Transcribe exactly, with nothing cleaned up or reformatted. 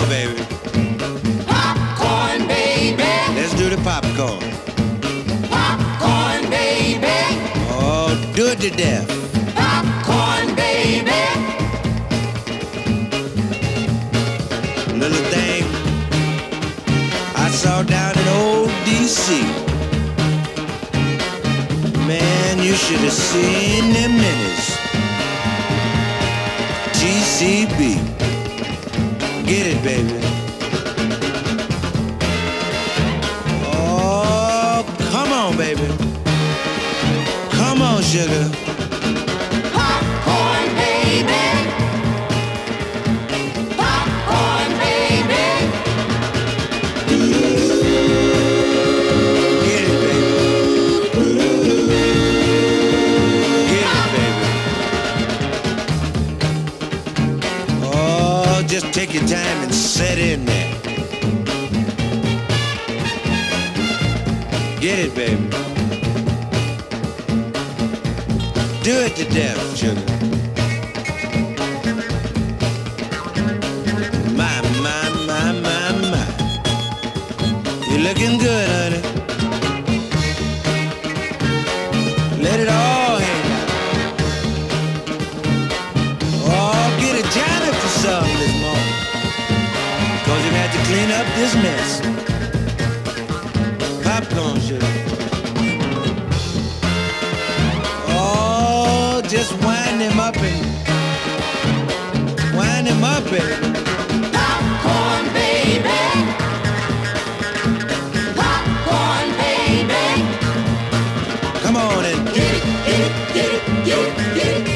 on, baby. Popcorn, baby. Let's do the popcorn. Popcorn, baby. Oh, do it to death. Popcorn, baby. Little thing I saw down in old D C. Man, you should have seen them minis. G C B. Get it, baby. Oh, come on, baby. Come on, sugar. Popcorn, baby. Popcorn, baby. Get it, baby. Get it, baby. Oh, just take your time and set in there. Get it, baby. Do it to death, sugar. My, my, my, my, my. You're looking good, honey. Let it all hang out. Oh, get a janitor for something this morning. Cause you had to clean up this mess. Popcorn, sugar. Oh, just wind him up and wind him up, baby. Popcorn, baby. Popcorn, baby. Come on and Get it, get it, get it, get it, get it.